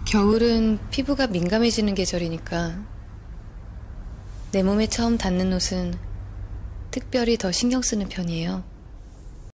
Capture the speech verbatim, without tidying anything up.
겨울은 피부가 민감해지는 계절이니까 내 몸에 처음 닿는 옷은 특별히 더 신경 쓰는 편이에요.